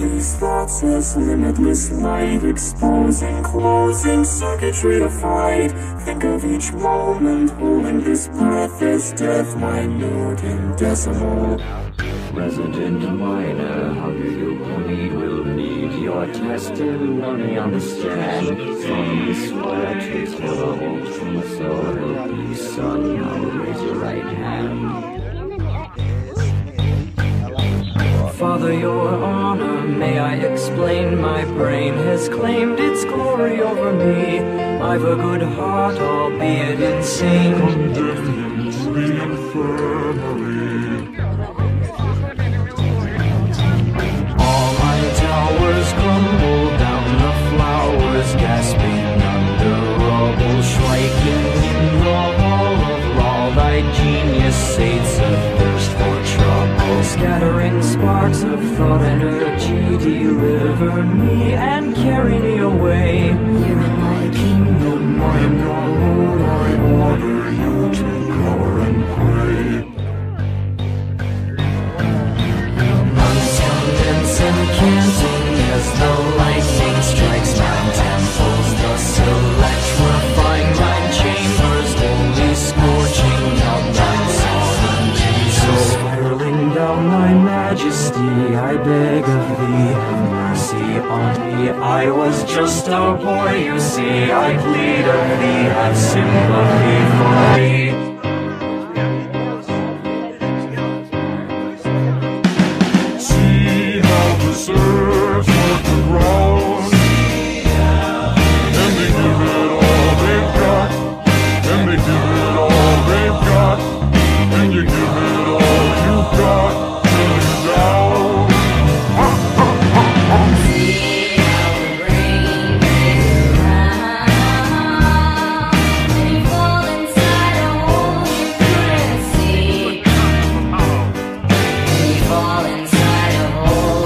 these thoughts as limitless light, exposing, closing circuitry to fight. Think of each moment, holding this breath as death, minute and decimal. Resident minor, how do you bleed? Will need your testimony on the stand. Solemnly swear to terrible truth, so help you, son. Now raise your right hand. Father, your honor, may I explain? My brain has claimed its glory over me. I've a good heart, albeit insane. Condemn him to the infirmary. All my towers crumble down, the flowers gasping under rubble, striking in the hall of law. Thy genius sates a thirst for trouble, scattering sparks of thought energy. Deliver me and carry me away. Here in my kingdom, I am your lord. I order you to cower and pray. And canting as the lightning strikes down temples, thus electrifying thine chambers, only scorching out thine sovereignty. So hurling down thy majesty, I beg of thee, have mercy on me. I was just a boy, you see, I plead of thee, have sympathy for me. Serves with the ground, and they give it all they've got, and they give it all they've got, and you give it all you've got, till you're down. See how the brain plays around, and you fall inside a hole you couldn't see, and you fall inside a hole.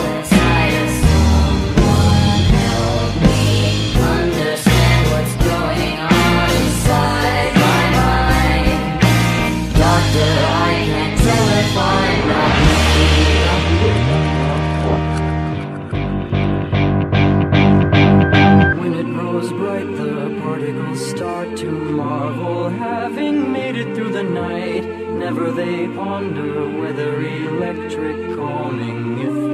Start to marvel, having made it through the night. Never they ponder whether electric calming, if